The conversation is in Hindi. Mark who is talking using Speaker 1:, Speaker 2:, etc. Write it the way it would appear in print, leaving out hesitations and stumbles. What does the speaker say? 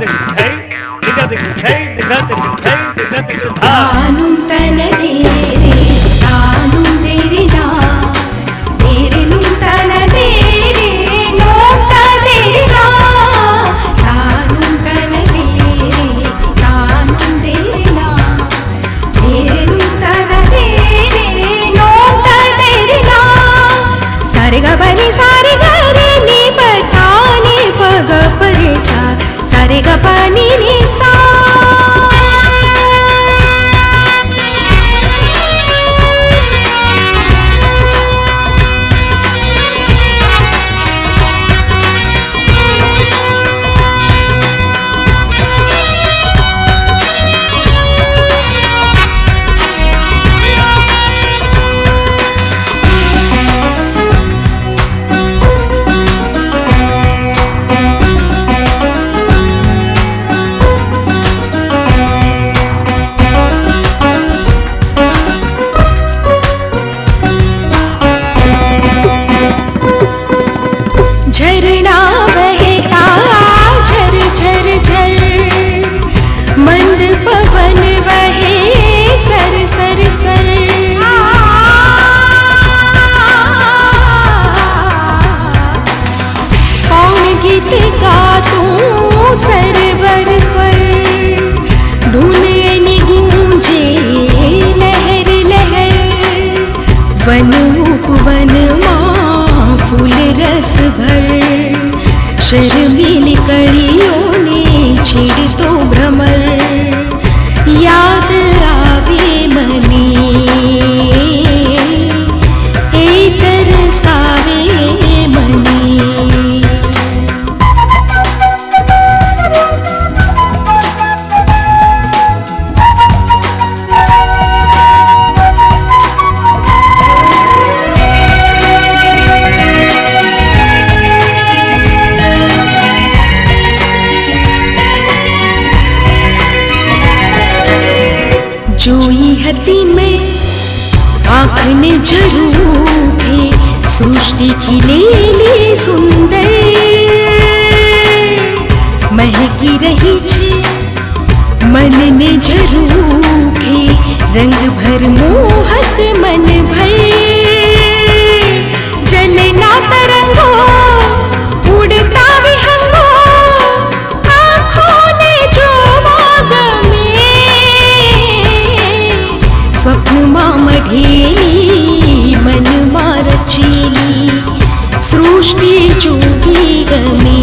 Speaker 1: वन उपवन माँ फूल रस भर, शर्मीली कड़ियों ने छेड़ तो भ्रमर, याद आवे मने ए तरसावे मने। जोई हती में आँख ने झरूखे, सृष्टि की लीली सुंदर महकी रही छे, मन ने झरूखे रंग भर मोहक मन भर, जनना तरंगो उड़ता विहंगो, आँखों ने जो स्वप्न माँ मढ़ेली मन माँ रचेली, सृष्टि जोगी गमे।